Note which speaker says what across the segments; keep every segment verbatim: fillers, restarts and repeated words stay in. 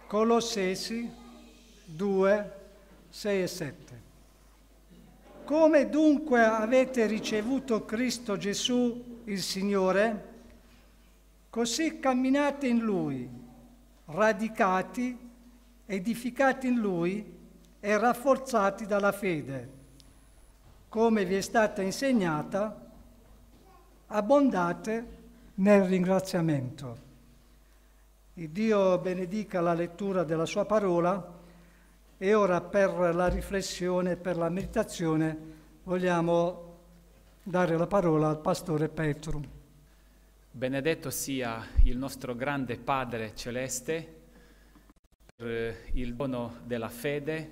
Speaker 1: Colossesi due, sei e sette. Come dunque avete ricevuto Cristo Gesù, il Signore, così camminate in Lui, radicati, edificati in Lui e rafforzati dalla fede, come vi è stata insegnata, abbondate nel ringraziamento. Il Dio benedica la lettura della sua parola e ora per la riflessione, per la meditazione, vogliamo dare la parola al pastore Petru.
Speaker 2: Benedetto sia il nostro grande Padre Celeste per il dono della fede,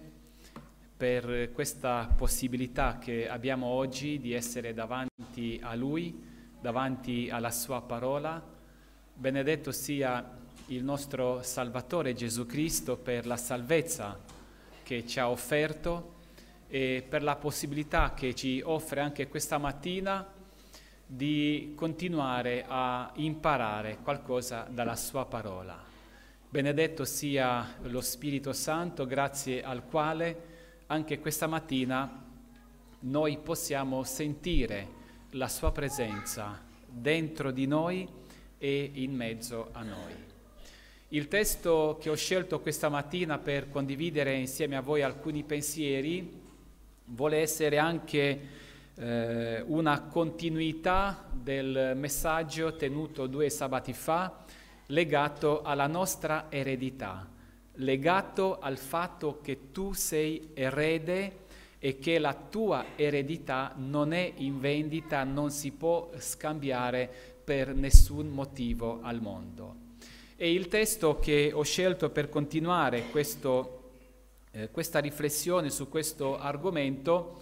Speaker 2: per questa possibilità che abbiamo oggi di essere davanti a Lui, davanti alla Sua parola. Benedetto sia il nostro Salvatore Gesù Cristo per la salvezza che ci ha offerto e per la possibilità che ci offre anche questa mattina di continuare a imparare qualcosa dalla Sua parola. Benedetto sia lo Spirito Santo, grazie al quale anche questa mattina noi possiamo sentire la Sua presenza dentro di noi e in mezzo a noi. Il testo che ho scelto questa mattina per condividere insieme a voi alcuni pensieri vuole essere anche eh, una continuità del messaggio tenuto due sabati fa, legato alla nostra eredità, legato al fatto che tu sei erede e che la tua eredità non è in vendita, non si può scambiare per nessun motivo al mondo. E il testo che ho scelto per continuare questo, eh, questa riflessione su questo argomento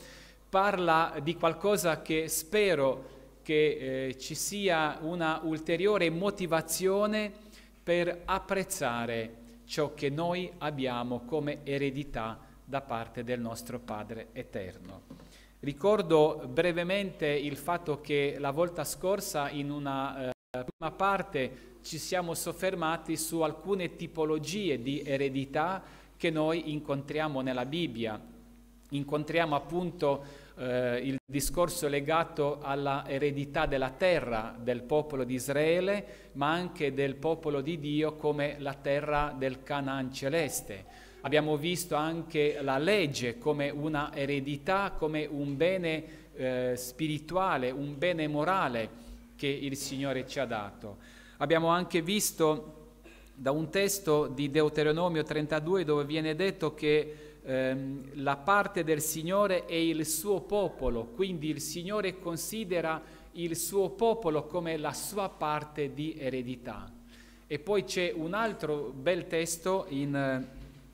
Speaker 2: parla di qualcosa che spero che eh, ci sia una ulteriore motivazione per apprezzare ciò che noi abbiamo come eredità da parte del nostro Padre Eterno. Ricordo brevemente il fatto che la volta scorsa in una eh, prima parte ci siamo soffermati su alcune tipologie di eredità che noi incontriamo nella Bibbia. Incontriamo appunto eh, il discorso legato alla eredità della terra del popolo di Israele, ma anche del popolo di Dio come la terra del Canaan celeste. Abbiamo visto anche la legge come una eredità, come un bene eh, spirituale, un bene morale che il Signore ci ha dato. Abbiamo anche visto da un testo di Deuteronomio trentadue dove viene detto che ehm, la parte del Signore è il suo popolo, quindi il Signore considera il suo popolo come la sua parte di eredità. E poi c'è un altro bel testo in,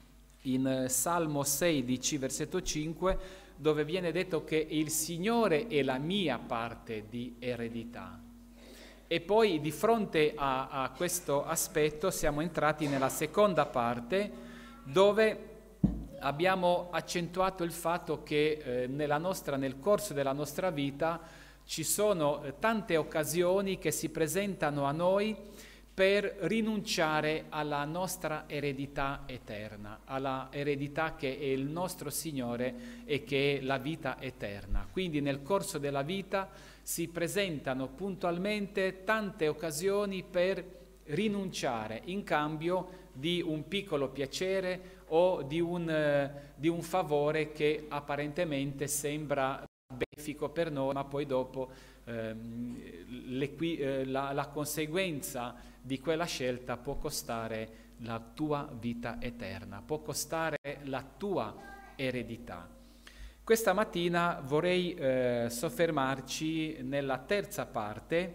Speaker 2: in Salmo sedici, versetto cinque, dove viene detto che il Signore è la mia parte di eredità. E poi di fronte a, a questo aspetto siamo entrati nella seconda parte dove abbiamo accentuato il fatto che eh, nella nostra, nel corso della nostra vita ci sono eh, tante occasioni che si presentano a noi per rinunciare alla nostra eredità eterna, alla eredità che è il nostro Signore e che è la vita eterna. Quindi nel corso della vita si presentano puntualmente tante occasioni per rinunciare in cambio di un piccolo piacere o di un, eh, di un favore che apparentemente sembra benefico per noi, ma poi dopo ehm, le, eh, la, la conseguenza di quella scelta può costare la tua vita eterna, può costare la tua eredità. Questa mattina vorrei eh, soffermarci nella terza parte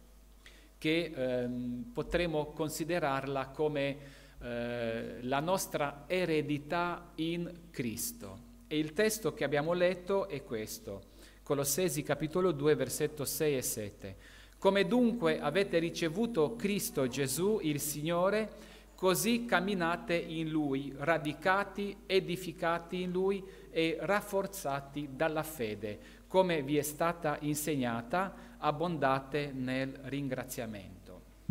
Speaker 2: che ehm, potremo considerarla come eh, la nostra eredità in Cristo. E il testo che abbiamo letto è questo, Colossesi capitolo due, versetto sei e sette. Come dunque avete ricevuto Cristo Gesù, il Signore, così camminate in Lui, radicati, edificati in Lui e rafforzati dalla fede, come vi è stata insegnata, abbondate nel ringraziamento.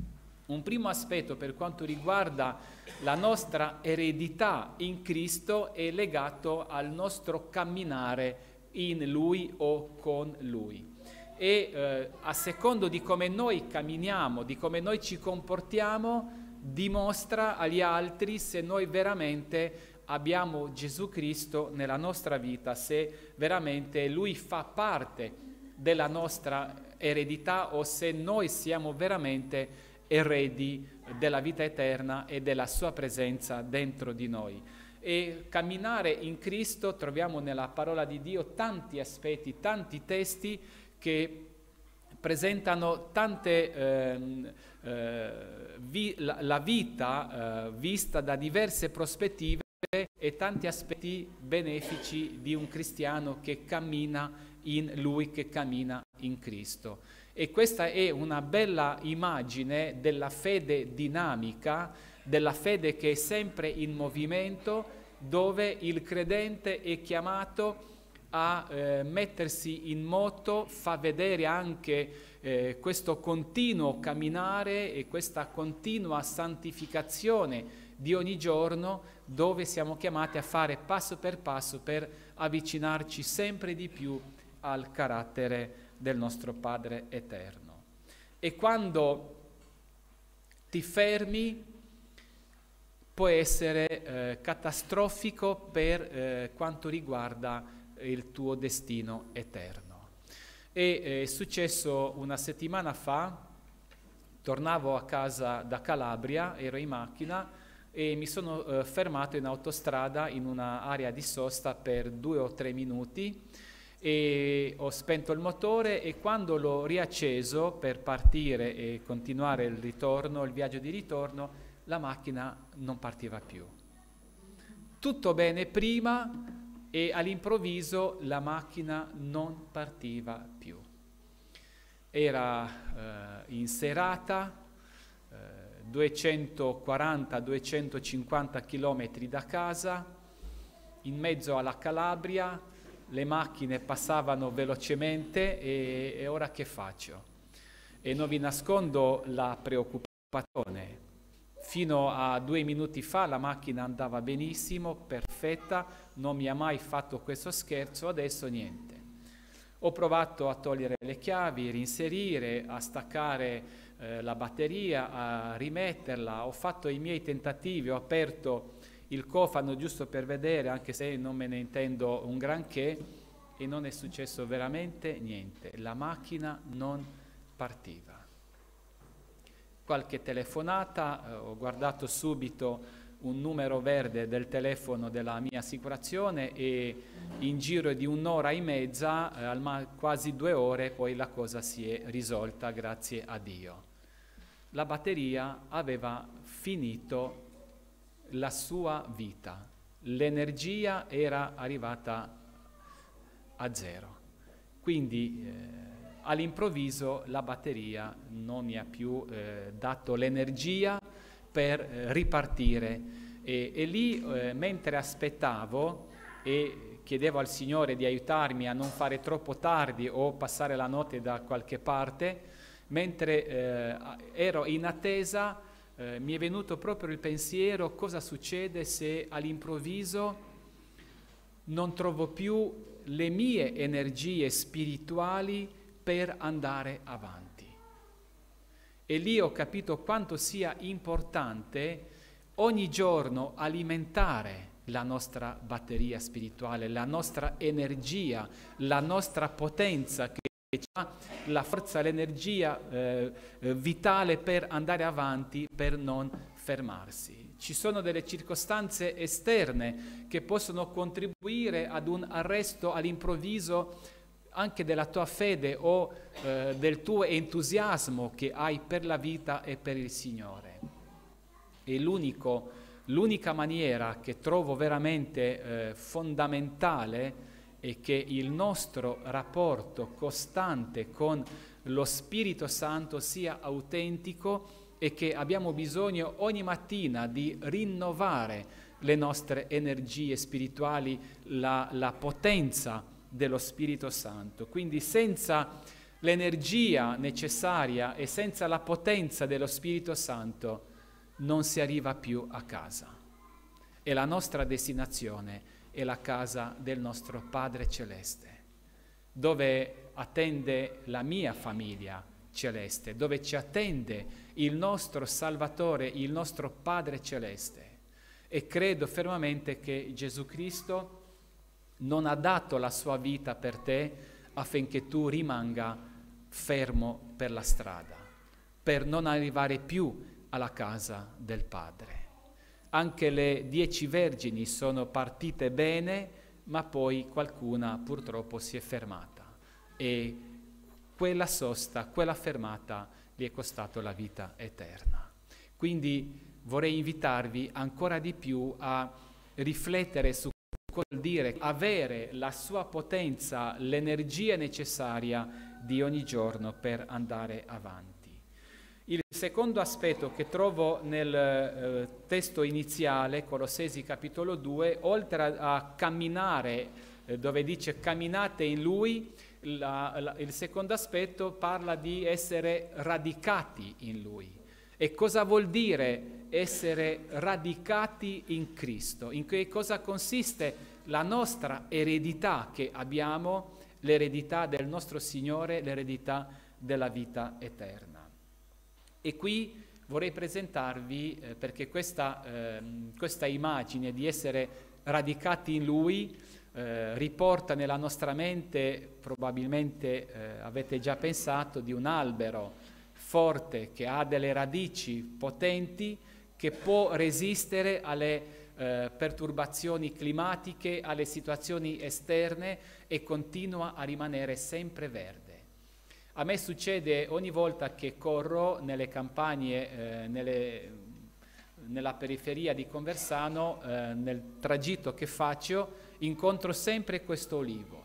Speaker 2: Un primo aspetto per quanto riguarda la nostra eredità in Cristo è legato al nostro camminare in Lui o con Lui. E eh, a secondo di come noi camminiamo, di come noi ci comportiamo, dimostra agli altri se noi veramente abbiamo Gesù Cristo nella nostra vita, se veramente Lui fa parte della nostra eredità o se noi siamo veramente eredi della vita eterna e della sua presenza dentro di noi. E camminare in Cristo troviamo nella parola di Dio tanti aspetti, tanti testi che presentano tante, ehm, eh, vi, la, la vita eh, vista da diverse prospettive e tanti aspetti benefici di un cristiano che cammina in Lui, che cammina in Cristo. E questa è una bella immagine della fede dinamica, della fede che è sempre in movimento, dove il credente è chiamato a eh, mettersi in moto, fa vedere anche eh, questo continuo camminare e questa continua santificazione di ogni giorno, dove siamo chiamati a fare passo per passo per avvicinarci sempre di più al carattere del nostro Padre eterno. E quando ti fermi può essere eh, catastrofico per eh, quanto riguarda il tuo destino eterno. E è successo una settimana fa, tornavo a casa da Calabria, ero in macchina e mi sono eh, fermato in autostrada in un'area di sosta per due o tre minuti e ho spento il motore, e quando l'ho riacceso per partire e continuare il ritorno, il viaggio di ritorno, la macchina non partiva più. Tutto bene prima e all'improvviso la macchina non partiva più. Era eh, in serata, eh, duecentoquaranta duecentocinquanta chilometri da casa, in mezzo alla Calabria, le macchine passavano velocemente e, e ora che faccio? E non vi nascondo la preoccupazione. Fino a due minuti fa la macchina andava benissimo, perfetta, non mi ha mai fatto questo scherzo, adesso niente. Ho provato a togliere le chiavi, reinserire, a staccare eh, la batteria, a rimetterla, ho fatto i miei tentativi, ho aperto il cofano giusto per vedere, anche se non me ne intendo un granché, e non è successo veramente niente. La macchina non partiva. Qualche telefonata, eh, ho guardato subito un numero verde del telefono della mia assicurazione e in giro di un'ora e mezza, eh, al quasi due ore, poi la cosa si è risolta, grazie a Dio. La batteria aveva finito la sua vita, l'energia era arrivata a zero, quindi eh, all'improvviso la batteria non mi ha più eh, dato l'energia per eh, ripartire e, e lì eh, mentre aspettavo e chiedevo al Signore di aiutarmi a non fare troppo tardi o passare la notte da qualche parte, mentre eh, ero in attesa Eh, mi è venuto proprio il pensiero: cosa succede se all'improvviso non trovo più le mie energie spirituali per andare avanti? E lì ho capito quanto sia importante ogni giorno alimentare la nostra batteria spirituale, la nostra energia, la nostra potenza che ha la forza, l'energia eh, vitale per andare avanti, per non fermarsi. Ci sono delle circostanze esterne che possono contribuire ad un arresto all'improvviso anche della tua fede o eh, del tuo entusiasmo che hai per la vita e per il Signore. E l'unico, l'unica maniera che trovo veramente eh, fondamentale e che il nostro rapporto costante con lo Spirito Santo sia autentico e che abbiamo bisogno ogni mattina di rinnovare le nostre energie spirituali, la, la potenza dello Spirito Santo. Quindi senza l'energia necessaria e senza la potenza dello Spirito Santo non si arriva più a casa. E la nostra destinazione è la casa del nostro Padre Celeste, dove attende la mia famiglia celeste, dove ci attende il nostro Salvatore, il nostro Padre Celeste. E credo fermamente che Gesù Cristo non ha dato la sua vita per te affinché tu rimanga fermo per la strada, per non arrivare più alla casa del Padre. Anche le dieci vergini sono partite bene, ma poi qualcuna purtroppo si è fermata e quella sosta, quella fermata gli è costato la vita eterna. Quindi vorrei invitarvi ancora di più a riflettere su cosa vuol dire avere la sua potenza, l'energia necessaria di ogni giorno per andare avanti. Il secondo aspetto che trovo nel eh, testo iniziale, Colossesi capitolo due, oltre a, a camminare, eh, dove dice camminate in Lui, la, la, il secondo aspetto parla di essere radicati in Lui. E cosa vuol dire essere radicati in Cristo? In che cosa consiste la nostra eredità che abbiamo, l'eredità del nostro Signore, l'eredità della vita eterna. E qui vorrei presentarvi, eh, perché questa, eh, questa immagine di essere radicati in Lui eh, riporta nella nostra mente, probabilmente eh, avete già pensato, di un albero forte che ha delle radici potenti, che può resistere alle eh, perturbazioni climatiche, alle situazioni esterne e continua a rimanere sempre verde. A me succede ogni volta che corro nelle campagne, eh, nelle, nella periferia di Conversano, eh, nel tragitto che faccio, incontro sempre questo olivo.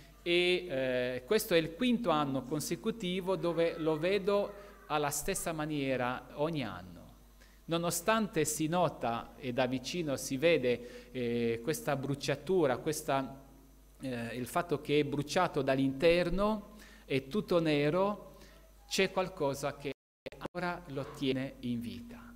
Speaker 2: E eh, questo è il quinto anno consecutivo dove lo vedo alla stessa maniera ogni anno. Nonostante si nota e da vicino si vede eh, questa bruciatura, questa, eh, il fatto che è bruciato dall'interno, è tutto nero, c'è qualcosa che ancora lo tiene in vita.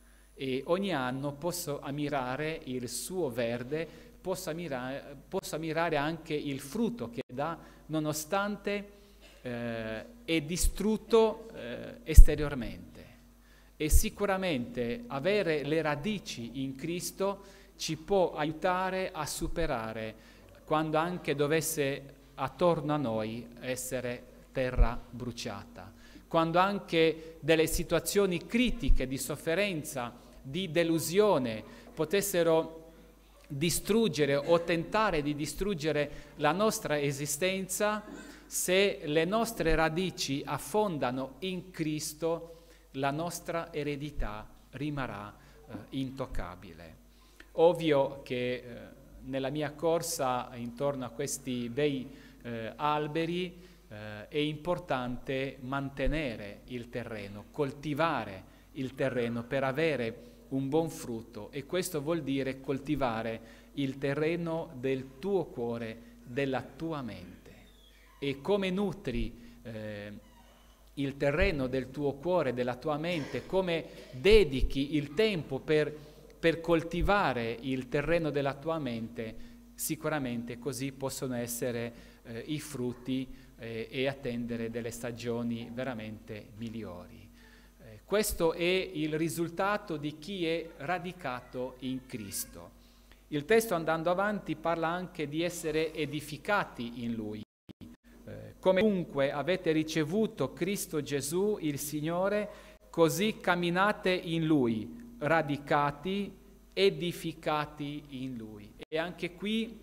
Speaker 2: E ogni anno posso ammirare il suo verde, posso ammirare, posso ammirare anche il frutto che dà, nonostante eh, è distrutto eh, esteriormente. E sicuramente avere le radici in Cristo ci può aiutare a superare quando anche dovesse attorno a noi essere terra bruciata, quando anche delle situazioni critiche di sofferenza, di delusione potessero distruggere o tentare di distruggere la nostra esistenza, se le nostre radici affondano in Cristo, la nostra eredità rimarrà eh, intoccabile. Ovvio che eh, nella mia corsa intorno a questi bei Eh, alberi eh, è importante mantenere il terreno, coltivare il terreno per avere un buon frutto, e questo vuol dire coltivare il terreno del tuo cuore, della tua mente. E come nutri eh, il terreno del tuo cuore, della tua mente, come dedichi il tempo per, per coltivare il terreno della tua mente, sicuramente così possono essere Eh, i frutti eh, e attendere delle stagioni veramente migliori. Eh, questo è il risultato di chi è radicato in Cristo. Il testo, andando avanti, parla anche di essere edificati in Lui. Eh, come dunque avete ricevuto Cristo Gesù, il Signore, così camminate in Lui, radicati, edificati in Lui. E anche qui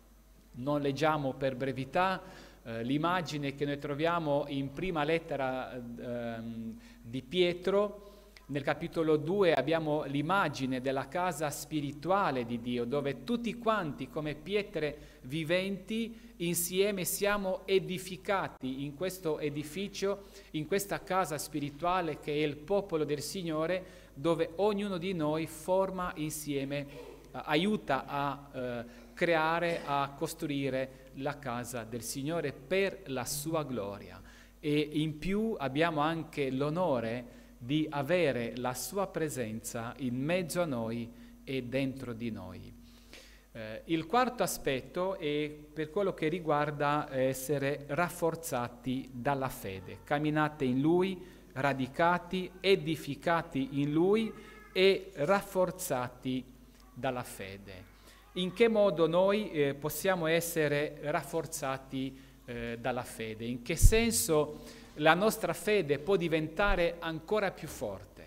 Speaker 2: non leggiamo per brevità eh, l'immagine che noi troviamo in prima lettera eh, di Pietro. Nel capitolo due abbiamo l'immagine della casa spirituale di Dio, dove tutti quanti come pietre viventi insieme siamo edificati in questo edificio, in questa casa spirituale che è il popolo del Signore, dove ognuno di noi forma insieme, eh, aiuta a eh, creare, a costruire la casa del Signore per la sua gloria. e in più abbiamo anche l'onore di avere la sua presenza in mezzo a noi e dentro di noi. Eh, il quarto aspetto è per quello che riguarda essere rafforzati dalla fede, camminate in Lui, radicati, edificati in Lui e rafforzati dalla fede. In che modo noi eh, possiamo essere rafforzati eh, dalla fede? In che senso la nostra fede può diventare ancora più forte?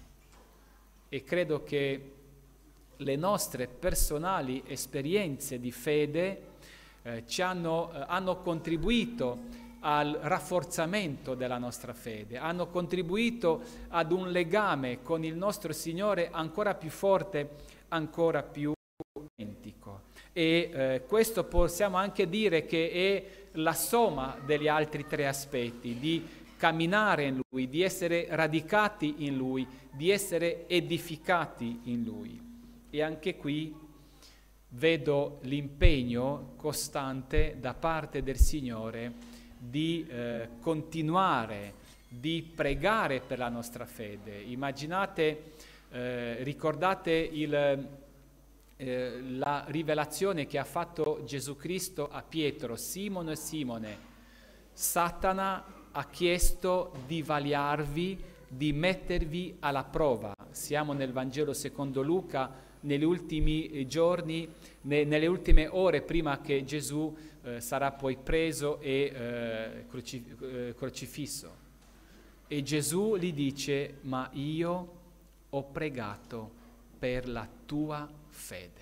Speaker 2: E credo che le nostre personali esperienze di fede eh, ci hanno, eh, hanno contribuito al rafforzamento della nostra fede, hanno contribuito ad un legame con il nostro Signore ancora più forte, ancora più autentico. E eh, questo possiamo anche dire che è la somma degli altri tre aspetti, di camminare in Lui, di essere radicati in Lui, di essere edificati in Lui. E anche qui vedo l'impegno costante da parte del Signore di eh, continuare, di pregare per la nostra fede. Immaginate, eh, ricordate il, eh, la rivelazione che ha fatto Gesù Cristo a Pietro: Simone, Simone, Satana ha chiesto di vagliarvi, di mettervi alla prova. Siamo nel Vangelo secondo Luca, negli ultimi giorni, ne, nelle ultime ore prima che Gesù eh, sarà poi preso e eh, cruci, eh, crocifisso. E Gesù gli dice: ma io ho pregato per la tua fede.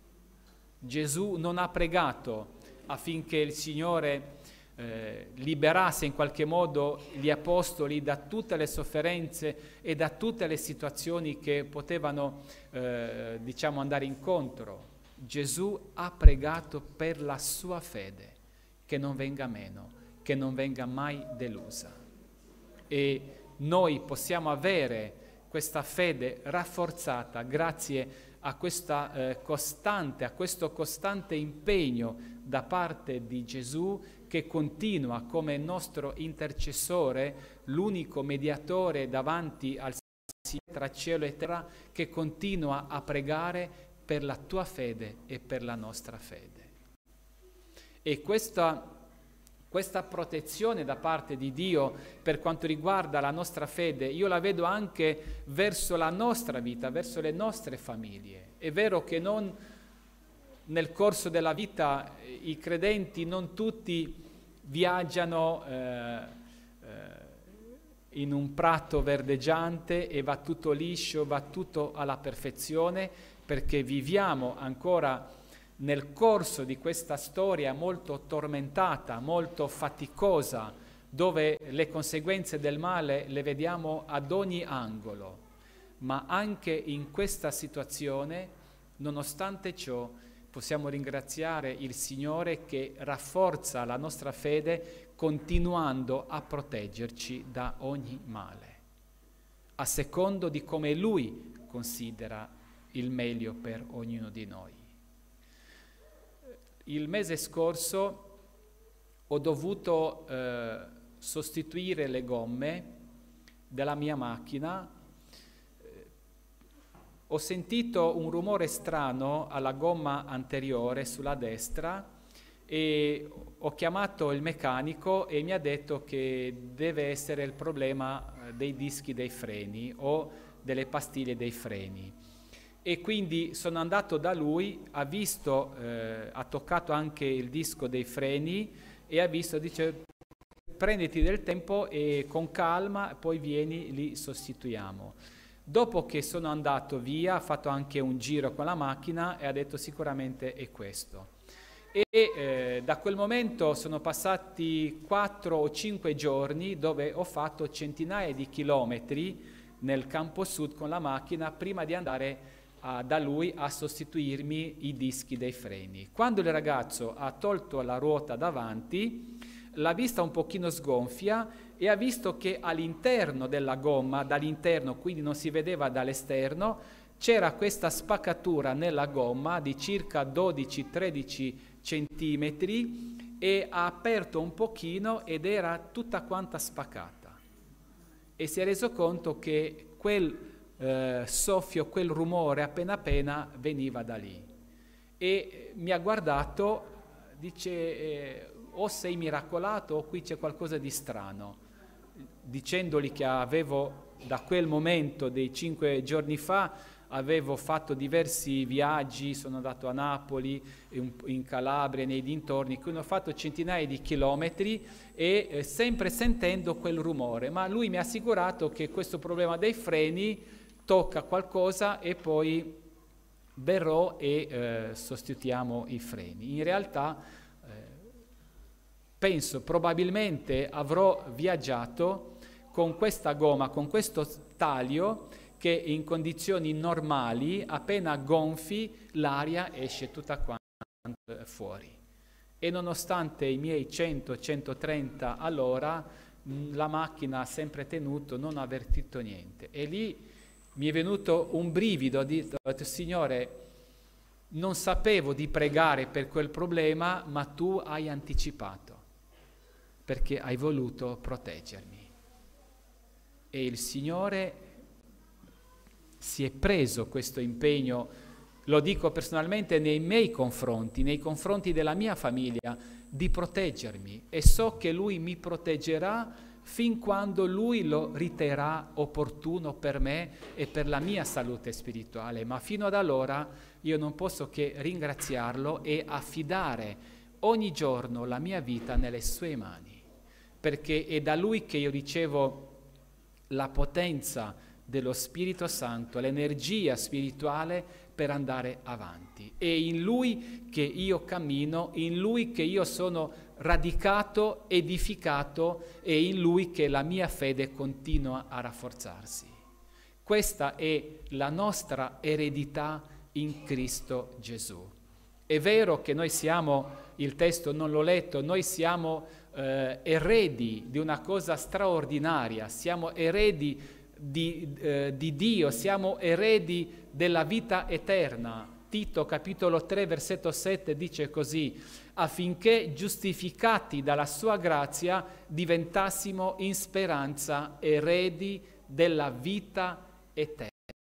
Speaker 2: Gesù non ha pregato affinché il Signore eh, liberasse in qualche modo gli apostoli da tutte le sofferenze e da tutte le situazioni che potevano eh, diciamo andare incontro. Gesù ha pregato per la sua fede, che non venga meno, che non venga mai delusa. E noi possiamo avere questa fede rafforzata grazie a questa eh, costante, a questo costante impegno da parte di Gesù, che continua come nostro intercessore, l'unico mediatore davanti al Signore tra cielo e terra, che continua a pregare per la tua fede e per la nostra fede. E questa, questa protezione da parte di Dio per quanto riguarda la nostra fede, io la vedo anche verso la nostra vita, verso le nostre famiglie. È vero che non nel corso della vita i credenti non tutti viaggiano eh, eh, in un prato verdeggiante e va tutto liscio, va tutto alla perfezione, perché viviamo ancora nel corso di questa storia molto tormentata, molto faticosa, dove le conseguenze del male le vediamo ad ogni angolo. Ma anche in questa situazione, nonostante ciò, possiamo ringraziare il Signore che rafforza la nostra fede continuando a proteggerci da ogni male, a secondo di come Lui considera il meglio per ognuno di noi. Il mese scorso ho dovuto eh, sostituire le gomme della mia macchina. Ho sentito un rumore strano alla gomma anteriore sulla destra e ho chiamato il meccanico e mi ha detto che deve essere il problema dei dischi dei freni o delle pastiglie dei freni. E quindi sono andato da lui, ha visto, eh, ha toccato anche il disco dei freni e ha visto, dice: prenditi del tempo e con calma poi vieni, li sostituiamo. Dopo che sono andato via, ha fatto anche un giro con la macchina e ha detto: sicuramente è questo. E eh, da quel momento sono passati quattro o cinque giorni dove ho fatto centinaia di chilometri nel campo sud con la macchina prima di andare a, da lui a sostituirmi i dischi dei freni. Quando il ragazzo ha tolto la ruota davanti, l'ha vista un pochino sgonfia e ha visto che all'interno della gomma, dall'interno, quindi non si vedeva dall'esterno, c'era questa spaccatura nella gomma di circa dodici tredici centimetri e ha aperto un pochino ed era tutta quanta spaccata. E si è reso conto che quel eh, soffio, quel rumore appena appena veniva da lì. E mi ha guardato, dice, eh, o sei miracolato o qui c'è qualcosa di strano. Dicendogli che avevo, da quel momento dei cinque giorni fa, avevo fatto diversi viaggi, sono andato a Napoli, in Calabria, nei dintorni, quindi ho fatto centinaia di chilometri e eh, sempre sentendo quel rumore, ma lui mi ha assicurato che questo problema dei freni tocca qualcosa e poi verrò e eh, sostituiamo i freni. In realtà eh, penso probabilmente avrò viaggiato con questa gomma, con questo taglio, che in condizioni normali, appena gonfi, l'aria esce tutta quanta fuori. E nonostante i miei cento centotrenta all'ora, la macchina ha sempre tenuto, non ha avvertito niente. E lì mi è venuto un brivido, ho detto, Signore, non sapevo di pregare per quel problema, ma tu hai anticipato, perché hai voluto proteggermi. E il Signore si è preso questo impegno, lo dico personalmente, nei miei confronti, nei confronti della mia famiglia, di proteggermi, e so che Lui mi proteggerà fin quando Lui lo riterrà opportuno per me e per la mia salute spirituale, ma fino ad allora io non posso che ringraziarlo e affidare ogni giorno la mia vita nelle sue mani, perché è da Lui che io ricevo la potenza dello Spirito Santo, l'energia spirituale per andare avanti. È in Lui che io cammino, in Lui che io sono radicato, edificato, e in Lui che la mia fede continua a rafforzarsi. Questa è la nostra eredità in Cristo Gesù. È vero che noi siamo, il testo non l'ho letto, noi siamo eh, eredi di una cosa straordinaria, siamo eredi Di, eh, di Dio, siamo eredi della vita eterna. Tito capitolo tre versetto sette dice così: affinché giustificati dalla sua grazia diventassimo in speranza eredi della vita eterna.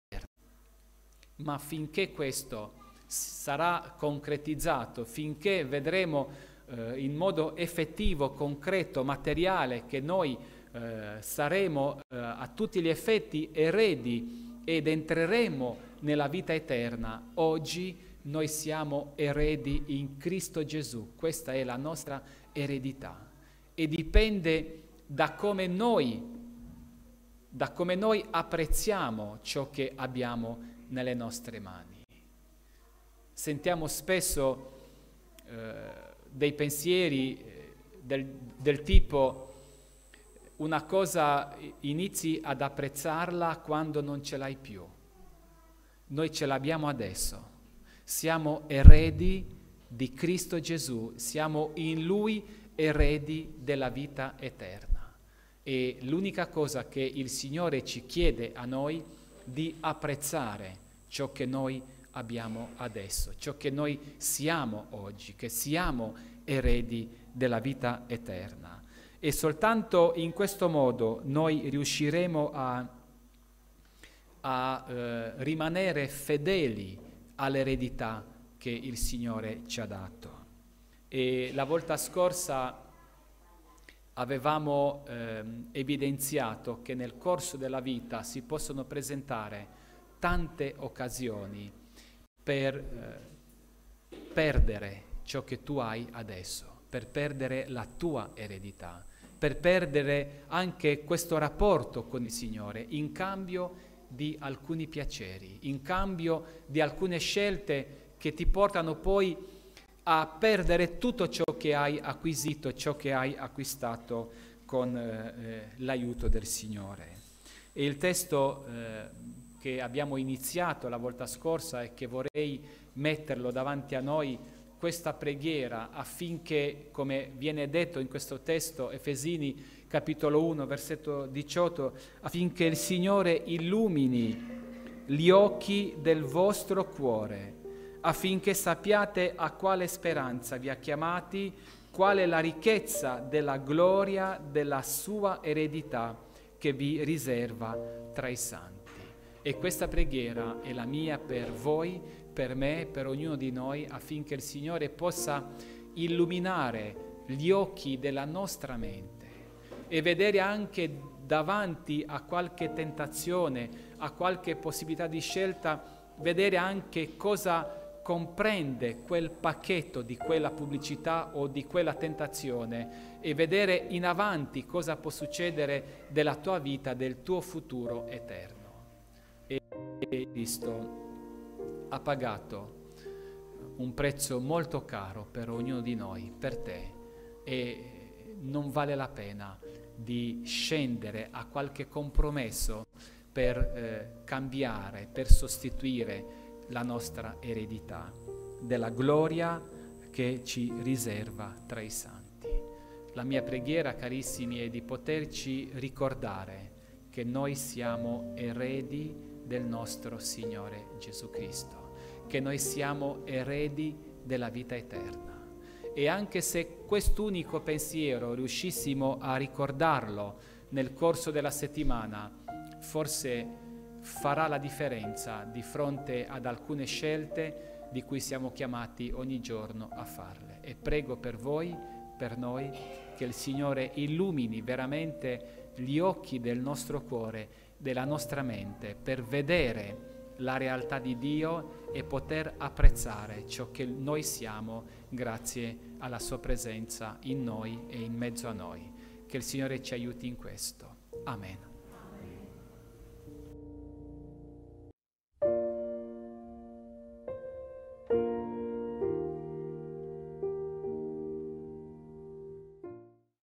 Speaker 2: Ma finché questo sarà concretizzato, finché vedremo eh, in modo effettivo, concreto, materiale che noi Eh, saremo eh, a tutti gli effetti eredi ed entreremo nella vita eterna, oggi noi siamo eredi in Cristo Gesù. Questa è la nostra eredità e dipende da come noi, da come noi apprezziamo ciò che abbiamo nelle nostre mani. Sentiamo spesso eh, dei pensieri del, del tipo: una cosa inizi ad apprezzarla quando non ce l'hai più. Noi ce l'abbiamo adesso. Siamo eredi di Cristo Gesù, siamo in Lui eredi della vita eterna. E l'unica cosa che il Signore ci chiede a noi di apprezzare ciò che noi abbiamo adesso, ciò che noi siamo oggi, che siamo eredi della vita eterna. E soltanto in questo modo noi riusciremo a, a eh, rimanere fedeli all'eredità che il Signore ci ha dato. E la volta scorsa avevamo eh, evidenziato che nel corso della vita si possono presentare tante occasioni per eh, perdere ciò che tu hai adesso, per perdere la tua eredità, per perdere anche questo rapporto con il Signore in cambio di alcuni piaceri, in cambio di alcune scelte che ti portano poi a perdere tutto ciò che hai acquisito, ciò che hai acquistato con eh, l'aiuto del Signore. E il testo eh, che abbiamo iniziato la volta scorsa e che vorrei metterlo davanti a noi, questa preghiera, affinché, come viene detto in questo testo, Efesini capitolo uno, versetto diciotto, affinché il Signore illumini gli occhi del vostro cuore, affinché sappiate a quale speranza vi ha chiamati, qual è la ricchezza della gloria della sua eredità che vi riserva tra i santi. E questa preghiera è la mia per voi, per me, per ognuno di noi, affinché il Signore possa illuminare gli occhi della nostra mente e vedere anche davanti a qualche tentazione, a qualche possibilità di scelta, vedere anche cosa comprende quel pacchetto di quella pubblicità o di quella tentazione e vedere in avanti cosa può succedere della tua vita, del tuo futuro eterno. E Cristo ha pagato un prezzo molto caro per ognuno di noi, per te, e non vale la pena di scendere a qualche compromesso per eh, cambiare, per sostituire la nostra eredità della gloria che ci riserva tra i santi. La mia preghiera, carissimi, è di poterci ricordare che noi siamo eredi del nostro Signore Gesù Cristo, che noi siamo eredi della vita eterna. E anche se quest'unico pensiero riuscissimo a ricordarlo nel corso della settimana, forse farà la differenza di fronte ad alcune scelte di cui siamo chiamati ogni giorno a farle. E prego per voi, per noi, che il Signore illumini veramente gli occhi del nostro cuore, della nostra mente, per vedere la realtà di Dio e poter apprezzare ciò che noi siamo grazie alla sua presenza in noi e in mezzo a noi. Che il Signore ci aiuti in questo. Amen.